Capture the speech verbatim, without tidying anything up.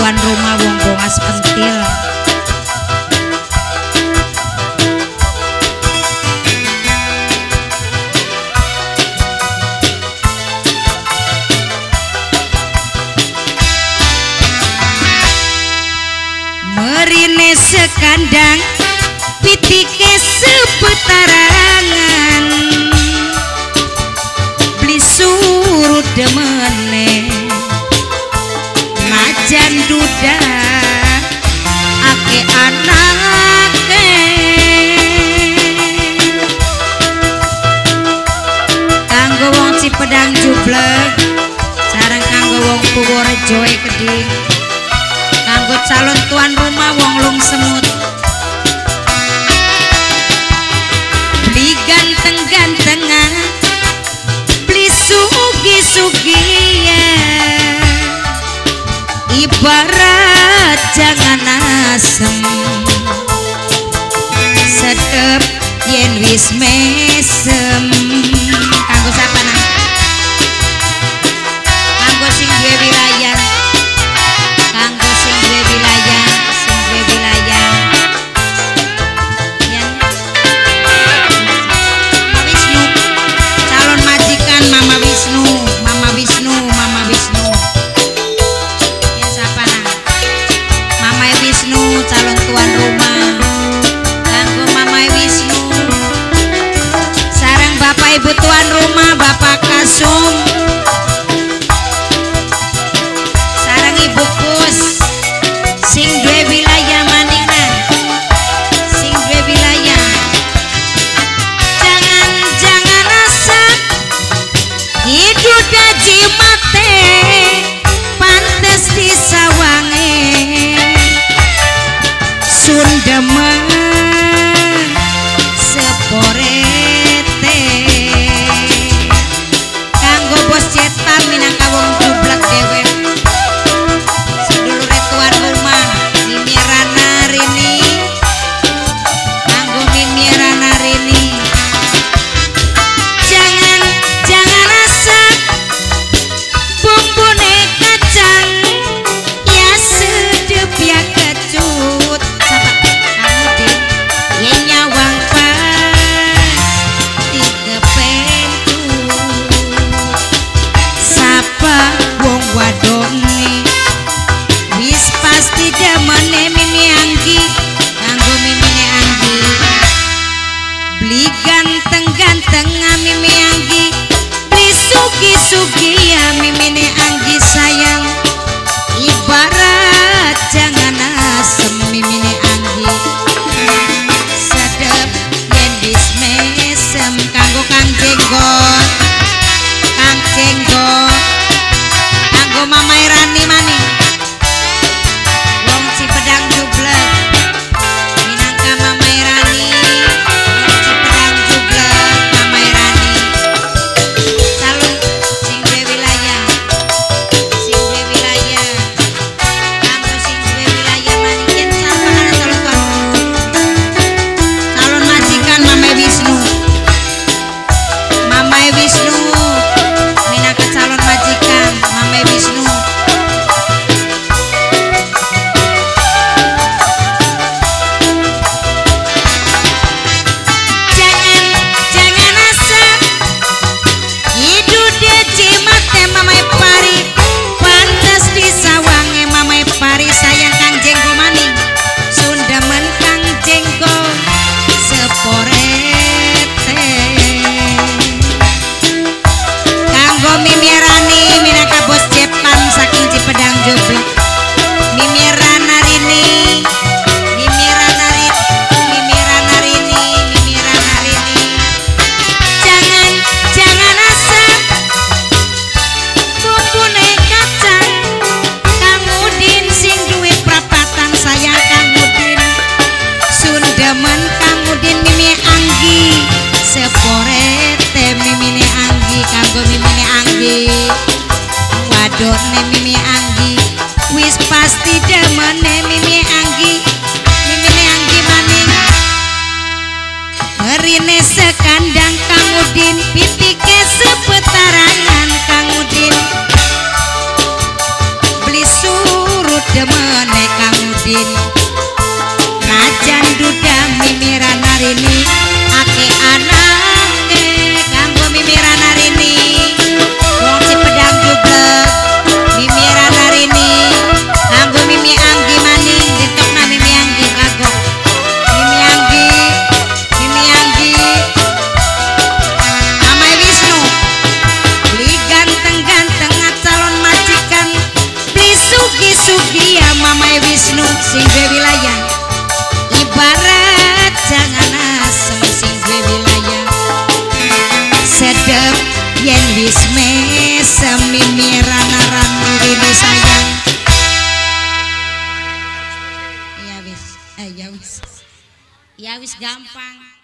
tuan rumah wong bongas pentil. Merine sekandang pitike sepetarangan beli surut demene majan duda ake anake kanggo wong Cipedang Jublek sareng kanggo wong Purworejo Keding kanggo calon tuan rumah wong Lung Semut beli ganteng-gantengan beli sugi-sugian ibarat jangan asem sedep yen wis mesem kanggo sapa nang kanggo sing duwe wilayah kanggo sing duwe wilayah sing duwe wilayah ya Mama Wisnu calon majikan Mama Wisnu Mama Wisnu Mama Wisnu ya siapa nah Mama Wisnu calon tuan rumah kanggo Mama Wisnu sareng Bapak Ibu tuan rumah Bapak Kasum sareng Ibu Pus sing duwe wilayah maningan sing duwe wilayah jangan jangan asap hidup daji mate pantes disawange sundemen seporete kanggo bos cetan minangka wong Jublek dewe sedulure tuan rumah Mimi Rana Rini kanggo Mimi Rana Rini jangan jangan asap bumbune kacang ya sedep ya kecut sapa kamu deh ya nyawang pas tiga pentu sapa wong wadone wis pasti demene Mimi Anggi kanggo Mimine Anggi beli ganteng-ganteng Mimi Anggi beli sugi-sugi ya Mimine Anggi sayang ibarat jangan asem Mimine Anggi sedep yen wis mesem kanggo Kang Jenggot Kang Jenggot kanggo Mama Irani maning wong Cipedang Jublek minangka Mama Irani wong Cipedang Jublek Mama Irani calon sing duwe wilayah sing duwe wilayah kanggo sing duwe wilayah maning yen sapa ana calon tuan calon majikan Mama Wisnu Mama Wisnu minangka calon majikan Mama Wisnu jangan jangan asap hidup deci mate Mama Pari pantes disawange Mama Pari sayang Kang Jenggo maning sundemen Kang Jenggo seporete kanggo Mimi Rani minangka bos cepan saking Cipedang Jublek Mimi Rana Rini Mimi Rana Rini Mimi Rana Rini Mimi Rana Rini jangan jangan asap bumbune kacang Kang Udin sing duwe prapatan sayang Kang Udin sundemen Kang Udin Mimi Anggi seporete Mimine Anggi kanggo Mimine Anggi wadone Mimi Anggi wis pasti demene Mimi Anggi Mimine Anggi maning merine sekandang Kang Udin pitike sepetarangan Kang Udin beli surut demene Kang Udin kajan duda mimiran narini ake anake kanggo mimiran narini wong Cipedang Jublek mimiran narini kanggo Mimi Anggi maning ditokna Mimi Anggi kagok Mimi Anggi Mimi Anggi Amai Wisnu beli ganteng-ganteng calon majikan beli sugi-sugi ya Mamai Wisnu sing duwe wilayah ibarat jangan asem sing duwe wilayah sedep yen wis mesem mimiran-aran ini sayang ya wis eh ya wis ya wis gampang.